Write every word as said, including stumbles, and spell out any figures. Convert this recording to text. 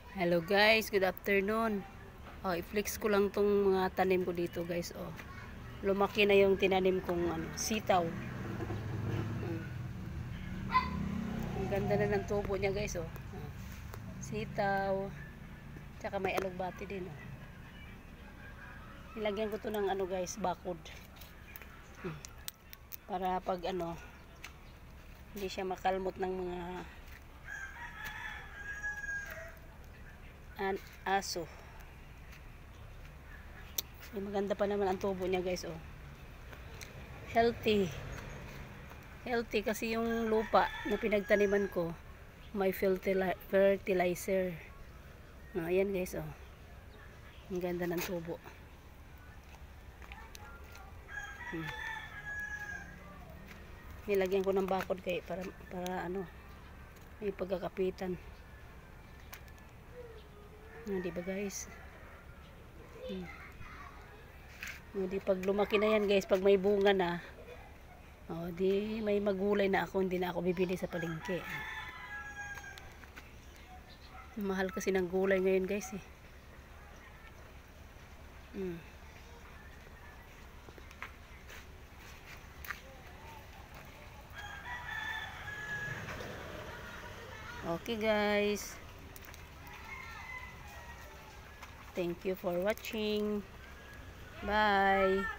Hello guys, good afternoon. Oh, i-flex ko lang tong mga tanim ko dito guys. Oh, lumaki na yung tinanim kong ano, sitaw. Hmm. Ang ganda na ng tubo niya guys. Oh, oh. Sitaw. Tsaka may alugbati din. Oh. Nilagyan ko to ng ano guys, bakod. Hmm. Para pag ano, hindi siya makalmot ng mga an aso. Ay, maganda pa naman ang tubo niya guys. Oh, healthy. Healthy kasi yung lupa na pinagtaniman ko may fertilizer. Oh, ayan guys. Oh, ang ganda ng tubo. Hmm. Nilagyan ko ng bakod kay para para ano, may pagkakapitan. Ah, di ba guys? Hmm. O, di pag lumaki na yan guys, pag may bunga na, o di may magulay na ako, hindi na ako bibili sa palengke. Mahal kasi ng gulay ngayon guys eh. Hmm. Okay guys. Thank you for watching. Bye.